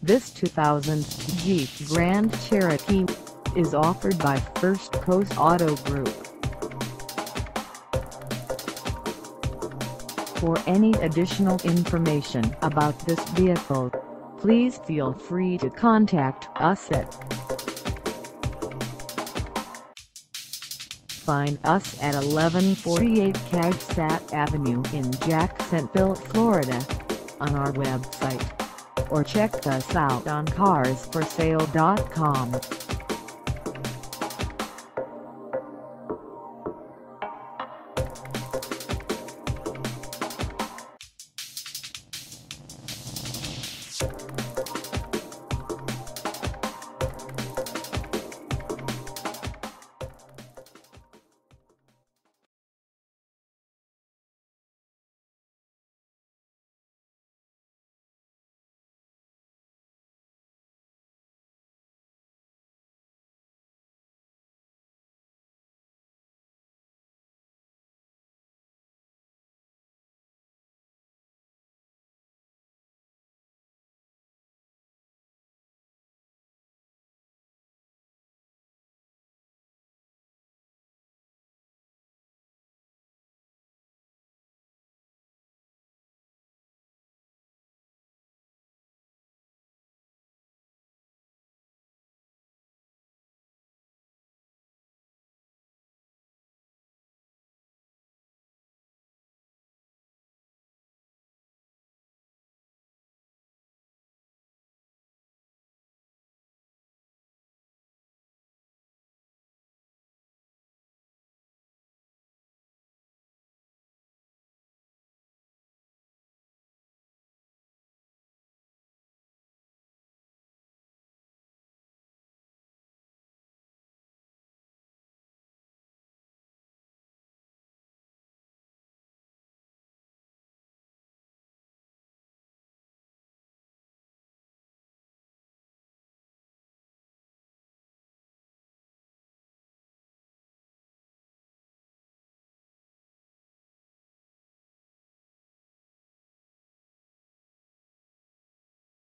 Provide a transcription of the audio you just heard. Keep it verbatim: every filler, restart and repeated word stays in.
This two thousand Jeep Grand Cherokee is offered by First Coast Auto Group. For any additional information about this vehicle, please feel free to contact us at Find us at eleven forty-eight Cassat Avenue in Jacksonville, Florida, on our website, or check us out on cars for sale dot com.